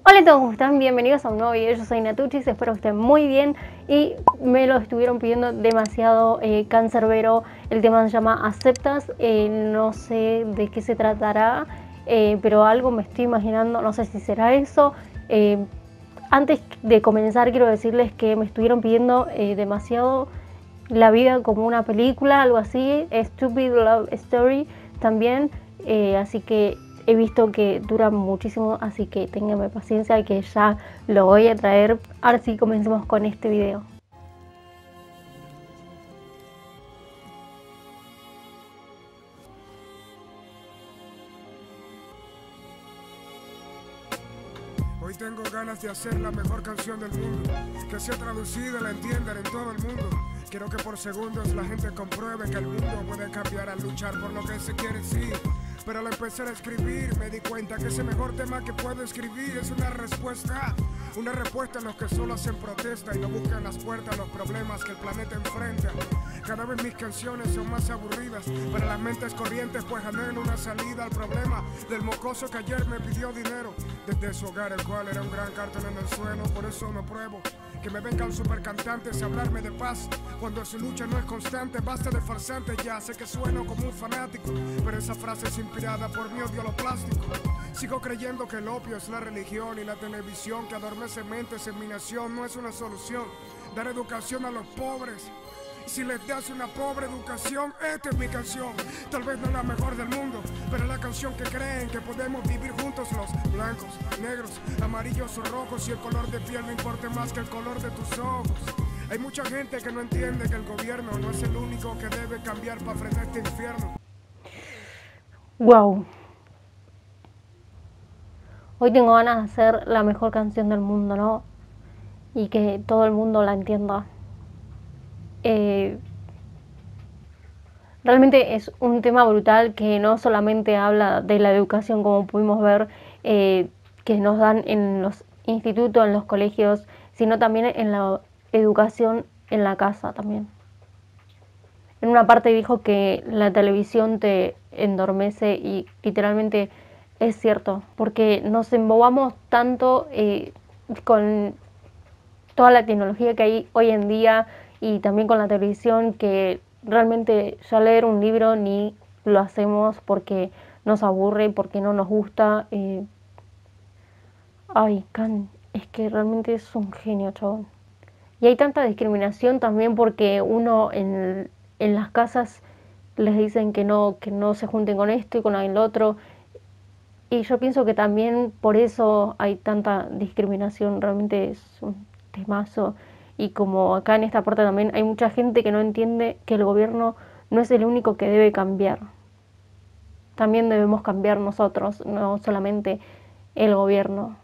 Hola a todos, ¿cómo están? Bienvenidos a un nuevo video. Yo soy Natuchis, espero que estén muy bien y me lo estuvieron pidiendo demasiado. Cancerbero, el tema se llama Aceptas, no sé de qué se tratará, pero algo me estoy imaginando, no sé si será eso. Antes de comenzar quiero decirles que me estuvieron pidiendo demasiado la vida como una película, algo así, Stupid Love Story también, así que he visto que dura muchísimo, así que ténganme paciencia que ya lo voy a traer. Ahora sí, comencemos con este video. Hoy tengo ganas de hacer la mejor canción del mundo, que sea traducida y la entiendan en todo el mundo. Quiero que por segundos la gente compruebe que el mundo puede cambiar al luchar por lo que se quiere, sí. Pero al empezar a escribir me di cuenta que ese mejor tema que puedo escribir es una respuesta a los que solo hacen protesta y no buscan las puertas a los problemas que el planeta enfrenta. Cada vez mis canciones son más aburridas para las mentes corrientes, pues anhelo una salida al problema del mocoso que ayer me pidió dinero desde su hogar, el cual era un gran cartón en el suelo. Por eso no pruebo que me vengan supercantantes a hablarme de paz cuando su lucha no es constante. Basta de farsantes ya, sé que sueno como un fanático, pero esa frase es inspirada por mi odio a lo plástico. Sigo creyendo que el opio es la religión y la televisión que adormece mentes en mi nación no es una solución. Dar educación a los pobres, si les das una pobre educación, esta es mi canción. Tal vez no la mejor del mundo, pero es la canción que creen que podemos vivir juntos los blancos, negros, amarillos o rojos, y el color de piel no importa más que el color de tus ojos. Hay mucha gente que no entiende que el gobierno no es el único que debe cambiar para frenar este infierno. Wow. Hoy tengo ganas de hacer la mejor canción del mundo, ¿no? Y que todo el mundo la entienda. Realmente es un tema brutal que no solamente habla de la educación, como pudimos ver, que nos dan en los institutos, en los colegios, sino también en la educación en la casa también. En una parte dijo que la televisión te endormece y literalmente es cierto, porque nos embobamos tanto con toda la tecnología que hay hoy en día y también con la televisión, que realmente ya leer un libro ni lo hacemos porque nos aburre, porque no nos gusta. Ay, Can, es que realmente es un genio, chabón. Y hay tanta discriminación también porque uno en las casas les dicen que no se junten con esto y con el otro. Y yo pienso que también por eso hay tanta discriminación, realmente es un temazo. Y como acá en esta parte también hay mucha gente que no entiende que el gobierno no es el único que debe cambiar. También debemos cambiar nosotros, no solamente el gobierno.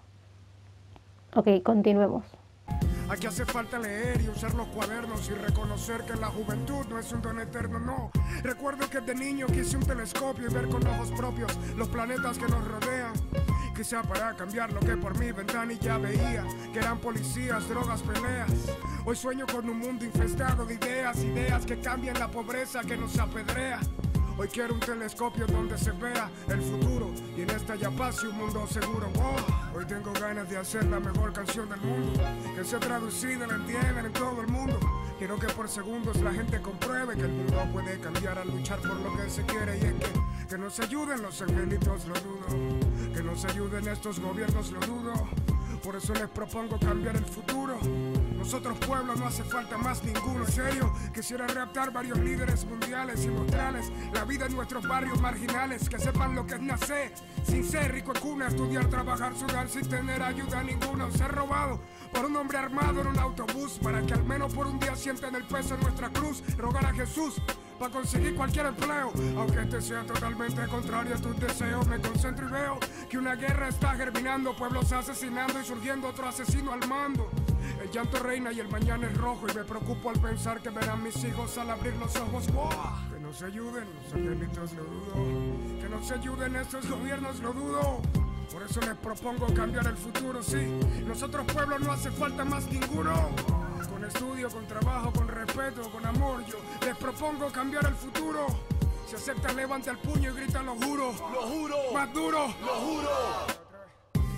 Ok, continuemos. Aquí hace falta leer y usar los cuadernos y reconocer que la juventud no es un don eterno, no. Recuerdo que de niño quise un telescopio y ver con ojos propios los planetas que nos rodean. Quizá para cambiar lo que por mi ventanilla veía, que eran policías, drogas, peleas. Hoy sueño con un mundo infestado de ideas que cambian la pobreza que nos apedrea. Hoy quiero un telescopio donde se vea el futuro y en esta ya pase un mundo seguro. Oh, hoy tengo ganas de hacer la mejor canción del mundo, que sea traducida y la entiendan en todo el mundo. Quiero que por segundos la gente compruebe que el mundo puede cambiar al luchar por lo que se quiere. Y es que nos ayuden los angelitos, lo dudo. Que nos ayuden estos gobiernos, lo dudo. Por eso les propongo cambiar el futuro. Nosotros pueblos no hace falta más ninguno. En serio, quisiera raptar varios líderes mundiales y mostrarles la vida en nuestros barrios marginales. Que sepan lo que es nacer sin ser rico en cuna, estudiar, trabajar, sudar sin tener ayuda ninguna. Ser robado por un hombre armado en un autobús para que al menos por un día sientan el peso de nuestra cruz. Rogar a Jesús para conseguir cualquier empleo, aunque este sea totalmente contrario a tus deseos. Me concentro y veo que una guerra está germinando, pueblos asesinando y surgiendo otro asesino al mando. El llanto reina y el mañana es rojo, y me preocupo al pensar que verán mis hijos al abrir los ojos. ¡Oh! Que nos ayuden los angelitos, lo dudo. Que nos ayuden estos gobiernos, lo dudo. Por eso les propongo cambiar el futuro, sí. Nosotros pueblos no hace falta más ninguno. Con estudio, con trabajo, con respeto, con amor, yo les propongo cambiar el futuro. Si aceptan, levanta el puño y grita lo juro. Lo juro. Más duro. Lo juro.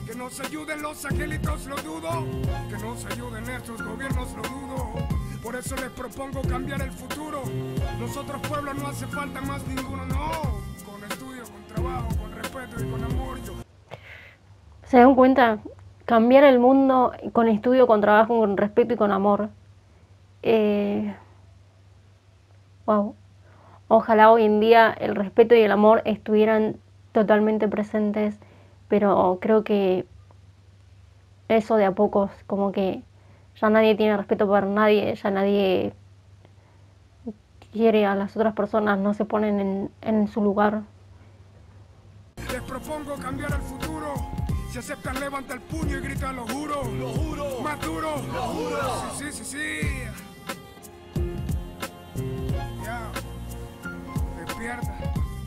Que nos ayuden los angelitos, lo dudo. Que nos ayuden estos gobiernos, lo dudo. Por eso les propongo cambiar el futuro. Nosotros pueblos no hace falta más ninguno, no. Con estudio, con trabajo, con respeto y con amor. ¿Se dan cuenta? Cambiar el mundo con estudio, con trabajo, con respeto y con amor. Wow. Ojalá hoy en día el respeto y el amor estuvieran totalmente presentes, pero creo que eso de a pocos, como que ya nadie tiene respeto por nadie, ya nadie quiere a las otras personas, no se ponen en su lugar. Les propongo cambiar el futuro. Si aceptan, levanta el puño y grita, lo juro. Lo juro. Más duro. Lo juro. Sí, sí, sí, sí. Ya. Despierta.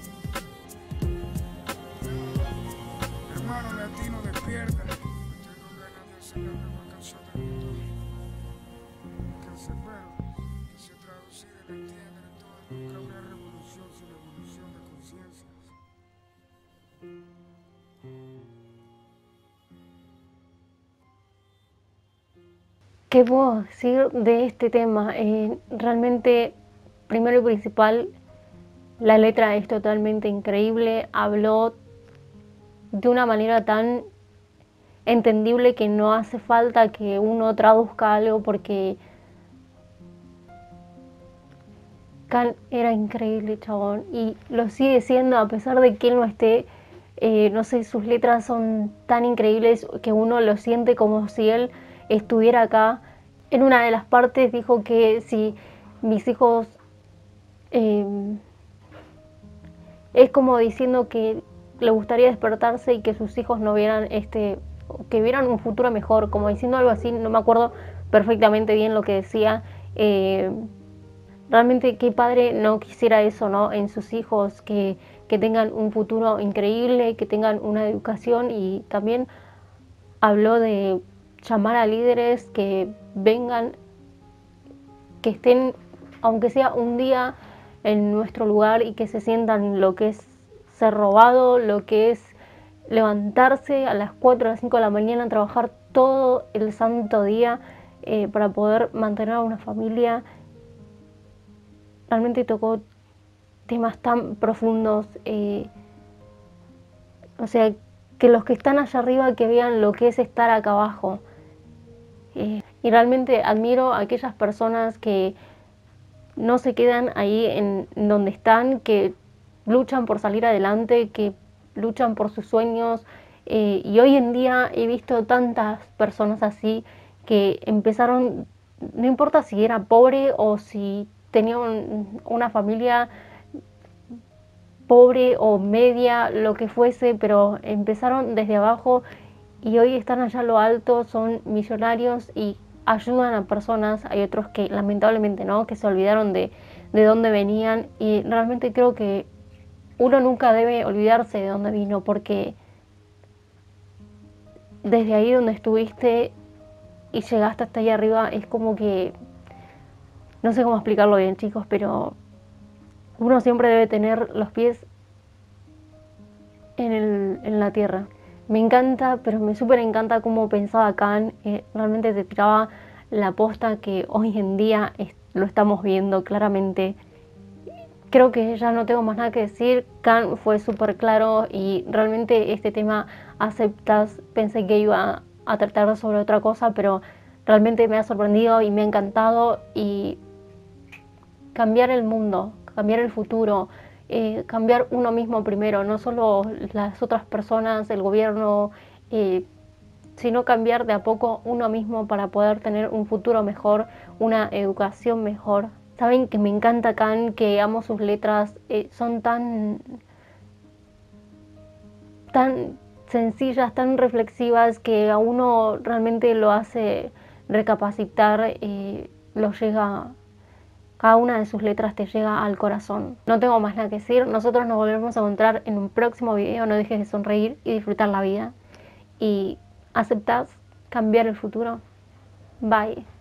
Hermano latino, despierta. Tengo ganas de hacer la mejor canción del mundo. Cancerbero, que se traducir en entienden en todo. Nunca habrá revolución sin evolución de conciencias. ¿Qué puedo decir de este tema? Realmente, primero y principal, la letra es totalmente increíble. Habló de una manera tan entendible que no hace falta que uno traduzca algo porque Khan era increíble, chabón, y lo sigue siendo a pesar de que él no esté. No sé, sus letras son tan increíbles que uno lo siente como si él estuviera acá. En una de las partes dijo que si mis hijos... es como diciendo que le gustaría despertarse y que sus hijos no vieran que vieran un futuro mejor, como diciendo algo así, no me acuerdo perfectamente bien lo que decía. Realmente qué padre no quisiera eso, ¿no? En sus hijos, que tengan un futuro increíble, que tengan una educación, y también habló de llamar a líderes que vengan, que estén, aunque sea un día, en nuestro lugar y que se sientan lo que es ser robado, lo que es levantarse a las 4 o las 5 de la mañana a trabajar todo el santo día para poder mantener a una familia. Realmente tocó temas tan profundos, o sea, que los que están allá arriba que vean lo que es estar acá abajo. Y realmente admiro a aquellas personas que no se quedan ahí en donde están, que luchan por salir adelante, que luchan por sus sueños. Y hoy en día he visto tantas personas así que empezaron, no importa si era pobre o si tenía una familia pobre o media, lo que fuese, pero empezaron desde abajo y hoy están allá a lo alto, son millonarios y ayudan a personas. Hay otros que lamentablemente no, que se olvidaron de dónde venían, y realmente creo que uno nunca debe olvidarse de dónde vino, porque desde ahí donde estuviste y llegaste hasta ahí arriba es como que, no sé cómo explicarlo bien, chicos, pero uno siempre debe tener los pies en la tierra. Me encanta, pero me súper encanta cómo pensaba Khan. Realmente te tiraba la posta que hoy en día lo estamos viendo claramente. Creo que ya no tengo más nada que decir. Khan fue súper claro y realmente este tema aceptas. Pensé que iba a tratar sobre otra cosa, pero realmente me ha sorprendido y me ha encantado. Y cambiar el mundo, cambiar el futuro, cambiar uno mismo primero, no solo las otras personas, el gobierno, sino cambiar de a poco uno mismo para poder tener un futuro mejor, una educación mejor. Saben que me encanta Khan, que amo sus letras, son tan sencillas, tan reflexivas, que a uno realmente lo hace recapacitar, lo llega. Cada una de sus letras te llega al corazón. No tengo más nada que decir. Nosotros nos volvemos a encontrar en un próximo video. No dejes de sonreír y disfrutar la vida. Y aceptás cambiar el futuro. Bye.